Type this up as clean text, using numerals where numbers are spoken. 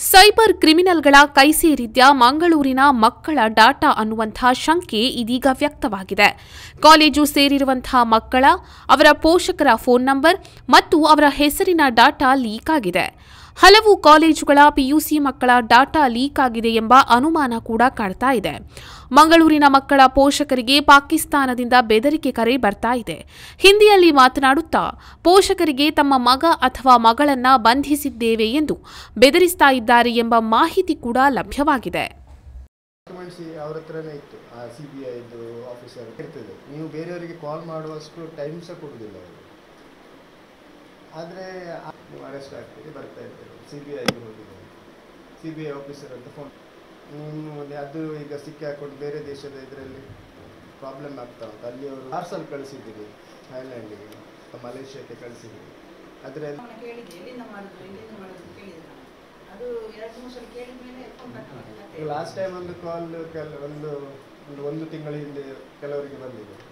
Cyber ಕ್ರಿಮಿನಲ್ಗಳ ಕೈ ಸೇರಿದ್ದ ಮಂಗಳೂರಿನ ಮಕ್ಕಳ ಡಾಟಾ ಅನ್ನುವಂಥ ಶಂಕೆ ಇದೀಗ ವ್ಯಕ್ತವಾಗಿದೆ. ಕಾಲೇಜು ಸೇರಿರುವಂತಹ ಮಕ್ಕಳ, ಅವರ ಪೋಷಕರ ಫೋನ್ ನಂಬರ್ ಮತ್ತು ಅವರ ಹೆಸರಿನ ಡಾಟಾ ಲೀಕ್ ಆಗಿದೆ. ಹಲವು ಕಾಲೇಜುಗಳ ಪಿಯುಸಿ ಮಕ್ಕಳ ಡಾಟಾ ಲೀಕ್ ಆಗಿದೆ ಎಂಬ ಅನುಮಾನ ಕೂಡ ಕಾಡ್ತಾ ಇದೆ. ಮಂಗಳೂರಿನ ಮಕ್ಕಳ ಪೋಷಕರಿಗೆ ಪಾಕಿಸ್ತಾನದಿಂದ ಬೆದರಿಕೆ ಕರೆ ಬರ್ತಾ ಇದೆ. ಹಿಂದಿಯಲ್ಲಿ ಮಾತನಾಡುತ್ತಾ ಪೋಷಕರಿಗೆ ತಮ್ಮ ಮಗ ಅಥವಾ ಮಗಳನ್ನ ಬಂಧಿಸಿದ್ದೇವೆ ಎಂದು ಬೆದರಿಸ್ತಾ ಇದ್ದಾರೆ ಎಂಬ ಮಾಹಿತಿ ಕೂಡ ಲಭ್ಯವಾಗಿದೆ. ಅವರ ಹತ್ರನೇ ಇತ್ತು, CBI ಆಫೀಸರ್ ಇರ್ತದೆ, ನೀವು ಬೇರೆಯವರಿಗೆ ಕಾಲ್ ಮಾಡುವಷ್ಟು ಟೈಮ್ ಸಹ ಕೊಡುವುದಿಲ್ಲ ಅವರು. ಆದರೆ ನೀವು ಅರೆಸ್ಟ್ ಆಗ್ತೀರಿ, ಬರ್ತಾ ಇರ್ತೀರಿ, CBIಗೆ ಹೋಗಿದ್ದಾರೆ, CBI ಆಫೀಸರ್ ಅಂತ ಫೋನ್. ಅದು ಈಗ ಸಿಕ್ಕಿ ಹಾಕೊಂಡು ಬೇರೆ ದೇಶದ ಇದರಲ್ಲಿ ಪ್ರಾಬ್ಲಮ್ ಆಗ್ತಾ ಉಂಟು. ಅಲ್ಲಿ ಅವರು ಪಾರ್ಸಲ್ ಕಳಿಸಿದ್ದೀರಿ ಥೈಲ್ಯಾಂಡಿಗೆ, ಮಲೇಷ್ಯಾಕ್ಕೆ ಕಳಿಸಿದ್ದೀರಿ. ಅದರಲ್ಲಿ ಲಾಸ್ಟ್ ಟೈಮ್ ಒಂದು ಕಾಲ್ ಒಂದು ತಿಂಗಳ ಹಿಂದೆ ಕೆಲವರಿಗೆ ಬಂದಿದೆ.